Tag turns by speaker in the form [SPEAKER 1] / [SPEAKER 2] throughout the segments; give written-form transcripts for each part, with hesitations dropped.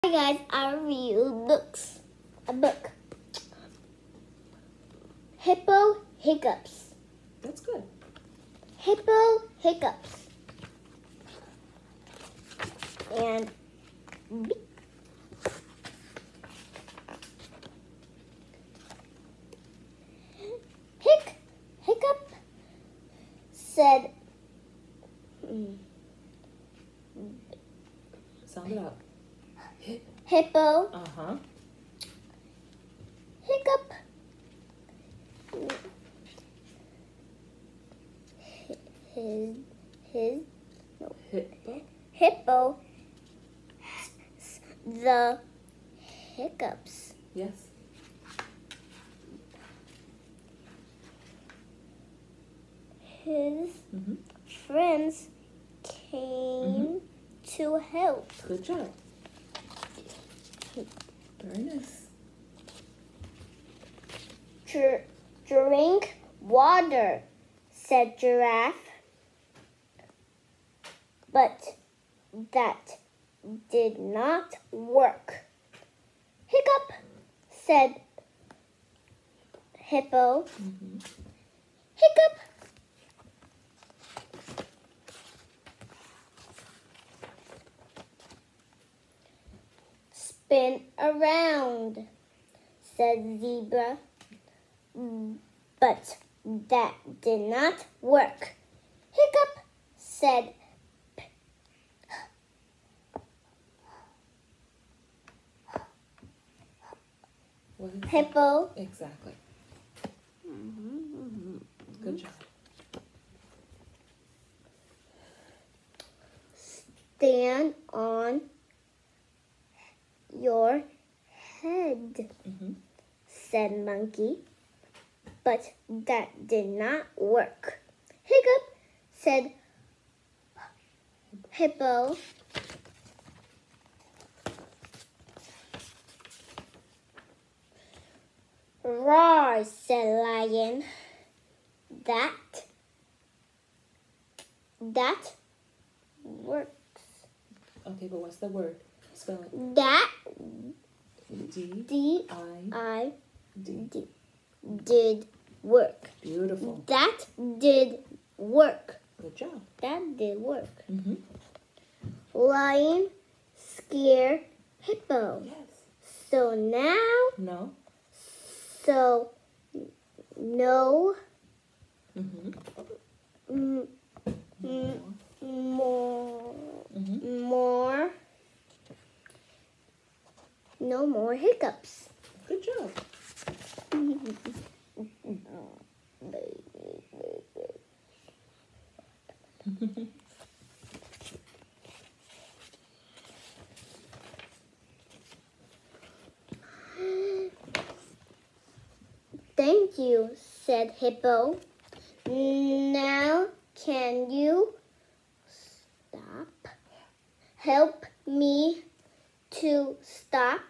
[SPEAKER 1] Hi guys, I review a book. Hippo Hiccups.
[SPEAKER 2] That's good.
[SPEAKER 1] Hippo Hiccups. And Hiccup said,
[SPEAKER 2] Sound it out.
[SPEAKER 1] Hippo.
[SPEAKER 2] Uh-huh.
[SPEAKER 1] Hiccup. His
[SPEAKER 2] Hippo.
[SPEAKER 1] Hippo. The hiccups.
[SPEAKER 2] Yes.
[SPEAKER 1] His friends came to help.
[SPEAKER 2] Good job. Very nice.
[SPEAKER 1] Drink water, said Giraffe. But that did not work. Hiccup, said Hippo. Hiccup. Spin around, said Zebra. But that did not work. Hiccup, said
[SPEAKER 2] What is
[SPEAKER 1] Hippo.
[SPEAKER 2] that? Exactly. Good job.
[SPEAKER 1] Stand on your head, said Monkey. But that did not work. Hiccup, said Hippo. Roar, said Lion. That works.
[SPEAKER 2] Okay, but what's the word? Spell it.
[SPEAKER 1] That
[SPEAKER 2] D-I-D.
[SPEAKER 1] did work.
[SPEAKER 2] Beautiful.
[SPEAKER 1] That did work.
[SPEAKER 2] Good job.
[SPEAKER 1] That did work. Lion scared Hippo.
[SPEAKER 2] Yes.
[SPEAKER 1] So now,
[SPEAKER 2] No.
[SPEAKER 1] so no no more hiccups.
[SPEAKER 2] Good job.
[SPEAKER 1] Thank you, said Hippo. Now can you stop? Help me to stop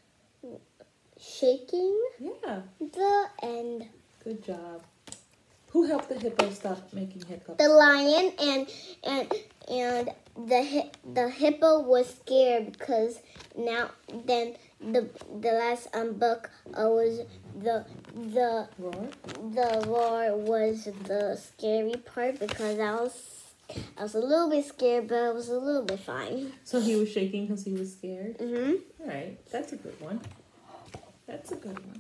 [SPEAKER 1] shaking
[SPEAKER 2] Yeah.
[SPEAKER 1] the end.
[SPEAKER 2] Good job. Who helped the hippo stop making hiccups?
[SPEAKER 1] The lion and the hippo was scared because now then the last book was the
[SPEAKER 2] Roar?
[SPEAKER 1] the roar was the scary part because I was a little bit scared, but I was a little bit fine.
[SPEAKER 2] So he was shaking because he was scared?
[SPEAKER 1] Mhm.
[SPEAKER 2] All right. That's a good one. That's a good one.